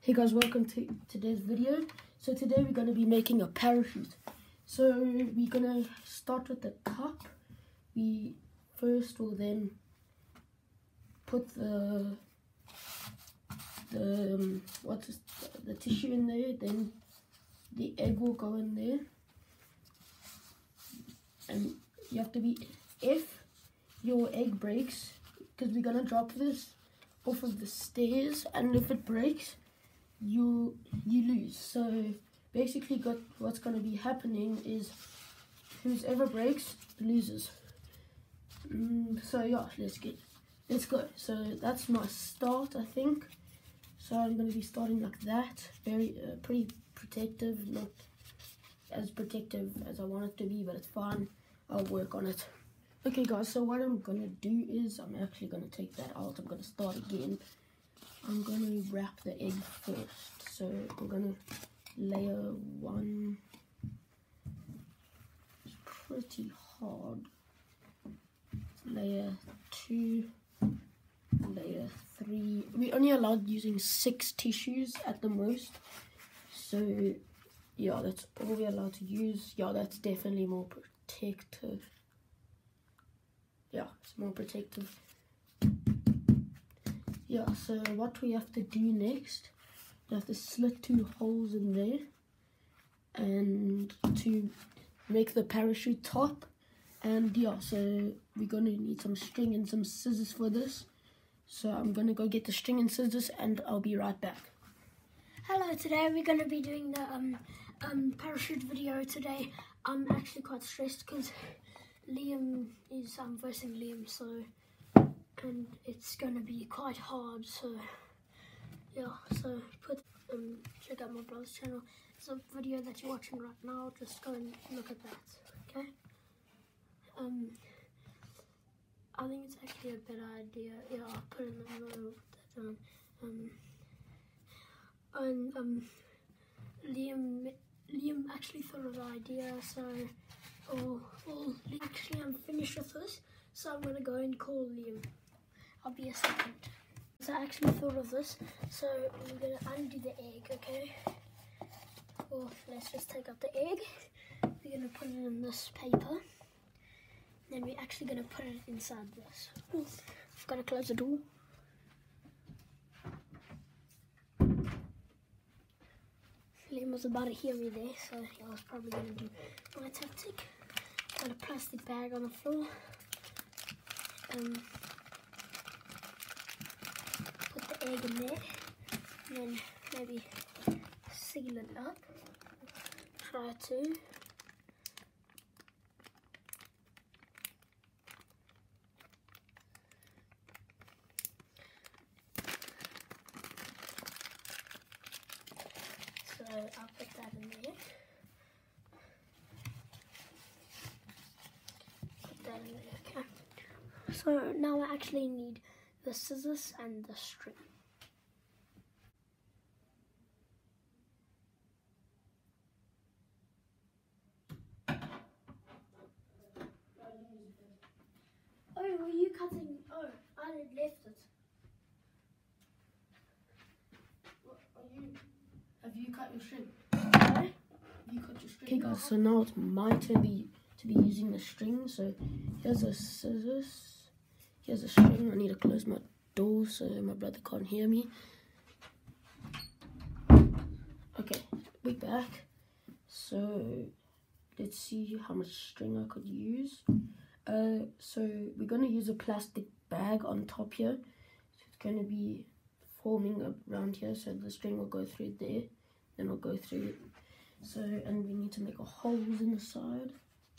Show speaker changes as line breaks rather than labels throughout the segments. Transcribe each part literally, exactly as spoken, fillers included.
Hey guys, welcome to today's video. So today we're going to be making a parachute. So we're going to start with the cup. We first will then put the the um, what's this, the tissue in there. Then the egg will go in there, and you have to be, if your egg breaks, because we're going to drop this off of the stairs, and if it breaks, you you lose. So basically got what's going to be happening is whoever breaks loses. Mm, so yeah, let's get let's go. So that's my start, I think. So I'm going to be starting like that, very uh, pretty protective, not as protective as I want it to be, but it's fine. I'll work on it. Okay guys, so what I'm going to do is I'm actually going to take that out. I'm going to start again. I'm going to wrap the egg first. So I'm going to layer one. It's pretty hard. Layer two. Layer three. We only allowed using six tissues at the most. So yeah, that's all we're allowed to use. Yeah, that's definitely more protective. Yeah, it's more protective. Yeah, so what we have to do next, we have to slit two holes in there, and to make the parachute top. And yeah, so we're going to need some string and some scissors for this. So I'm going to go get the string and scissors, and I'll be right back.
Hello, today we're going to be doing the um, um, parachute video today. I'm actually quite stressed because Liam is um, versing Liam, so... and it's gonna be quite hard, so yeah, so put um check out my brother's channel. It's a video that you're watching right now, just go and look at that, okay? Um I think it's actually a better idea. Yeah, I'll put in the note that um um and um Liam Liam actually thought of the idea, so oh well actually I'm finished with this, so I'm gonna go and call Liam. I'll be a second. So I actually thought of this. So we're going to undo the egg, okay? Well, let's just take out the egg. We're going to put it in this paper. Then we're actually going to put it inside this. Ooh, I've got to close the door. Liam was about to hear me there, so I was probably going to do my tactic. Got a plastic bag on the floor. Um... egg in there, and then maybe seal it up. Try to. So I'll put that in there. Put that in there, okay. So now I actually need the scissors and the string. Oh, were you cutting? Oh, I had left it.
What are you? Have you cut your string?
No?
You cut your string. Okay guys, so now it's my turn be, to be using the string. So here's a scissors. Here's a string. I need to close my door so my brother can't hear me. Okay, we're back. So let's see how much string I could use. Uh, so we're going to use a plastic bag on top here. So it's going to be forming around here, so the string will go through there, then it'll go through it. So, and we need to make a holes in the side.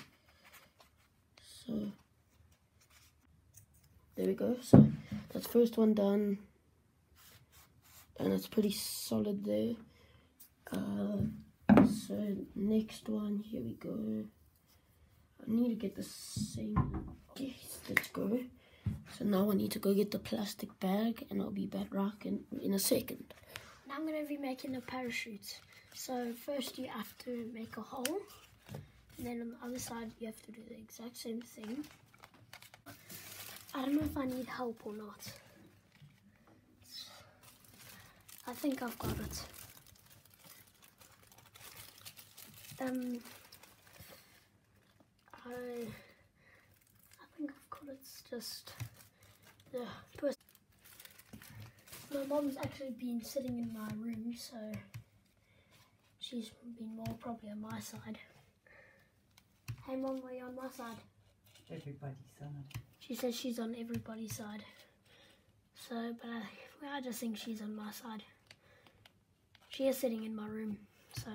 So there we go. So that's first one done, and it's pretty solid there. Uh, so next one, here we go. I need to get the same. Okay, let's go. So now I need to go get the plastic bag, and I'll be back in, in a second.
Now I'm going to be making a parachute. So first you have to make a hole, and then on the other side you have to do the exact same thing. I don't know if I need help or not. I think I've got it. Um, I, I think I've got it. It's just the person. My mom's actually been sitting in my room, so she's been more probably on my side. Hey Mom, are you on my side?
Everybody's side.
She says she's on everybody's side. So, but I, I just think she's on my side. She is sitting in my room, so.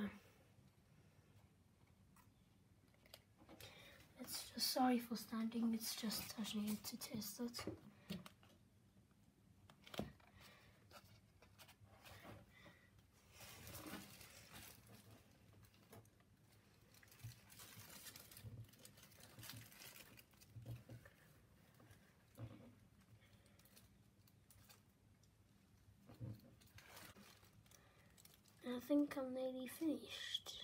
It's just, sorry for standing, it's just touching it to test it. I think I'm nearly finished.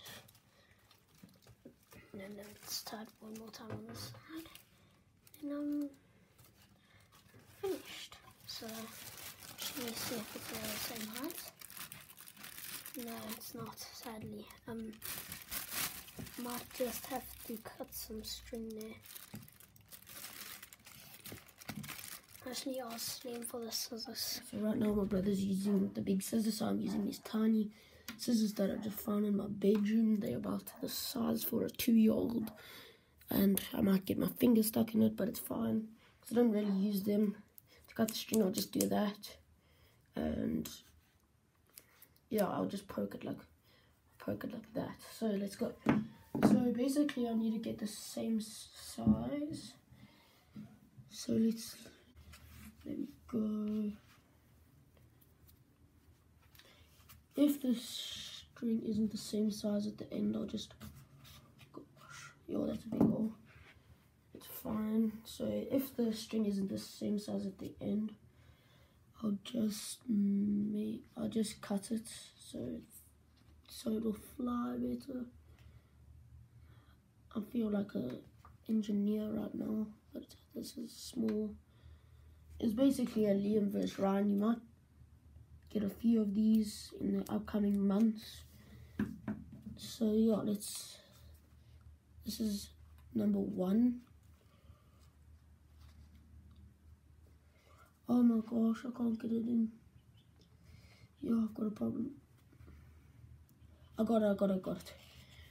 And then let's start one more time on this side. And I'm finished. So, let me see if it's the same height. No, it's not, sadly. Um, might just have to cut some string there. Actually, ask Liam for the scissors.
So right now my brother's using the big scissors, so I'm using these tiny scissors that I just found in my bedroom. They're about the size for a two-year-old, and I might get my finger stuck in it, but it's fine because I don't really use them. To cut the string, I'll just do that, and yeah, I'll just poke it like poke it like that. So let's go. So basically, I need to get the same size. So let's let me go. If the string isn't the same size at the end, I'll just, gosh, yo, that's a big hole. It's fine. So if the string isn't the same size at the end, I'll just make, I'll just cut it so so it'll fly better. I feel like a engineer right now, but this is small. It's basically a Liam versus Ryan. You might get a few of these in the upcoming months. So yeah, let's, this is number one. Oh my gosh, I can't get it in. Yeah, I've got a problem. I got it, I got it, I got it.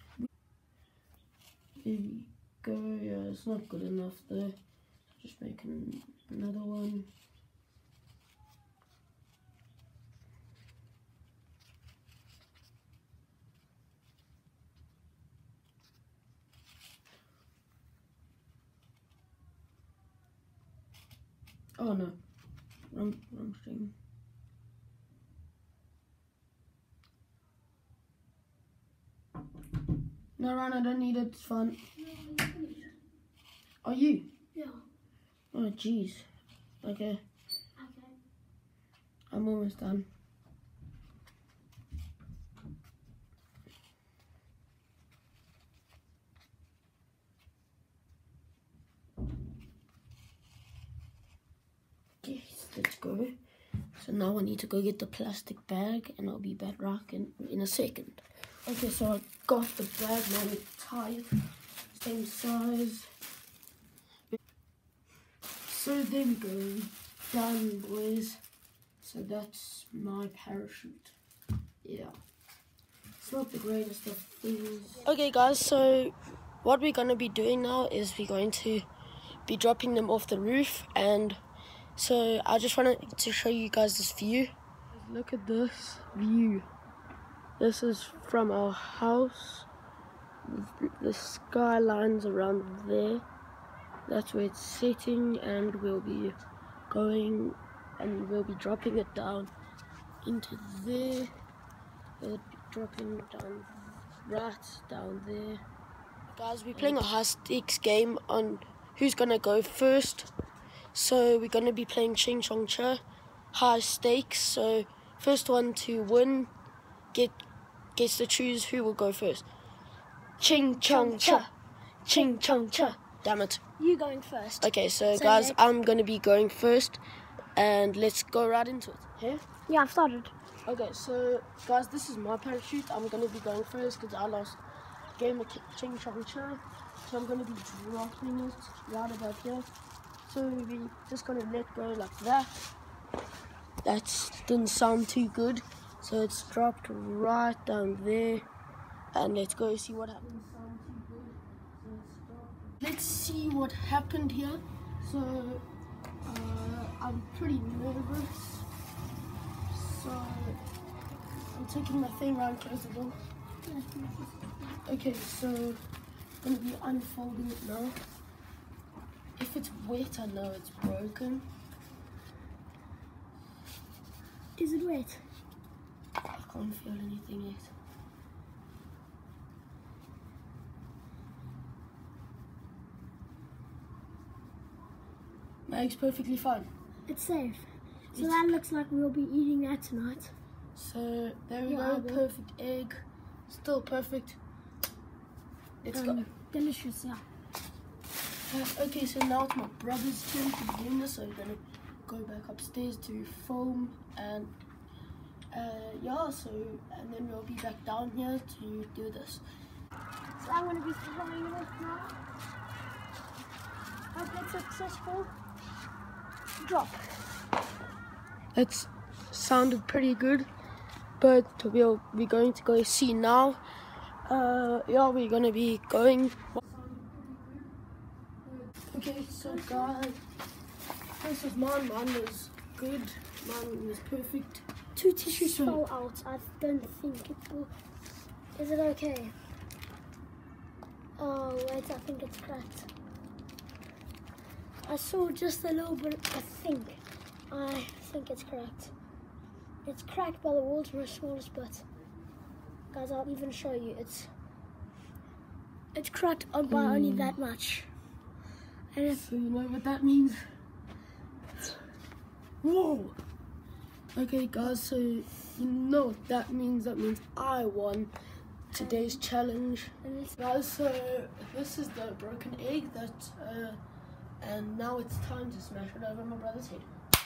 There we go. Yeah, it's not good enough though. Just making another one. Oh no, wrong, wrong string. No, Ryan, I don't need it, it's fine.
No, I'm finished.
Are you?
Yeah.
Oh jeez. Okay,
Okay.
I'm almost done. Okay, let's go. So now I need to go get the plastic bag, and I'll be back in, in a second. Okay, so I got the bag, now we tie it, same size. So there we go, done boys. So that's my parachute. Yeah, it's not the greatest of things. Okay guys, so what we're going to be doing now is we're going to be dropping them off the roof, and so I just wanted to show you guys this view. Look at this view. This is from our house. The skyline's around there. That's where it's sitting, and we'll be going and we'll be dropping it down into there. We'll be dropping it down right down there. Guys, we're playing a high stakes game on who's gonna go first. So we're gonna be playing Ching Chong Cha, high stakes. So first one to win get gets to choose who will go first. Ching Chong Cha, Ching Chong Cha. Damn it.
You going first.
Okay, so,
So
guys,
yeah.
I'm gonna be going first, and let's go right into it. Here.
Yeah, I've started.
Okay, so guys, this is my parachute. I'm gonna be going first because I lost game of Ching Chong Cha. So I'm gonna be dropping it right about here. So we're just gonna let go like that. That didn't sound too good. So it's dropped right down there. And let's go see what happened. Sound too good. So it's dropped. Let's see what happened here. So uh, I'm pretty nervous. So I'm taking my thing around, close the door. Okay, so I'm gonna be unfolding it now. If it's wet, I know it's broken.
Is it wet?
I can't feel anything yet. My egg's perfectly fine.
It's safe. So
It's
that looks like we'll be eating that tonight.
So there we
Yeah, I
go,
will.
perfect egg. Still perfect. Let's
Um,
go.
Delicious, yeah.
Uh, okay, so now it's my brother's turn to be doing this, so we're gonna go back upstairs to film and uh, yeah, so and then we'll be back down here to do this.
So I'm going to be throwing it off now. Hope it's successful. Drop.
It's sounded pretty good, but we'll be going to go see now. Uh, yeah, we're gonna be going. Okay, so guys, this is mine. Mine was good. Mine was perfect.
Two tissues
So-
fell out. I don't think it will. Is it okay? Oh, wait, I think it's cracked. I saw just a little bit, I think. I think it's cracked. It's cracked by the world's smallest bit. Guys, I'll even show you. It's it's cracked on by only that much. And if
So you know what that means? Whoa! Okay guys, so you know what that means. That means I won today's challenge.
and it's
Guys, so this is the broken egg that, uh, and now it's time to smash it over my brother's head.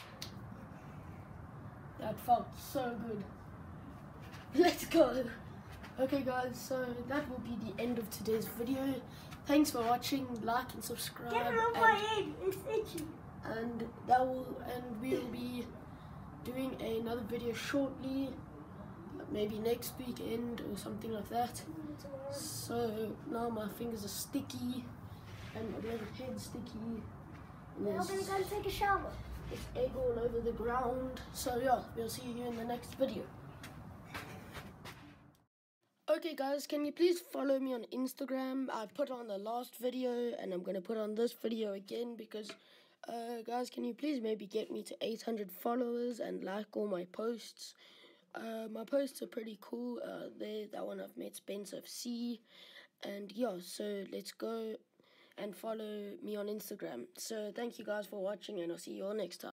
That felt so good. Let's go. Okay guys, so that will be the end of today's video. Thanks for watching. Like and subscribe.
get it off
and-
my head. It's itchy.
and that will and we'll be doing another video shortly, maybe next weekend or something like that. So now my fingers are sticky and my little head's sticky and
Now
there's,
we're gonna go take a shower.
there's egg all over the ground. So yeah, we'll see you in the next video. Okay guys, can you please follow me on Instagram? I put on the last video and I'm going to put on this video again because uh, guys, can you please maybe get me to eight hundred followers and like all my posts? Uh, my posts are pretty cool. Uh, there, that one I've met Spencer F C. And yeah, so let's go and follow me on Instagram. So thank you guys for watching and I'll see you all next time.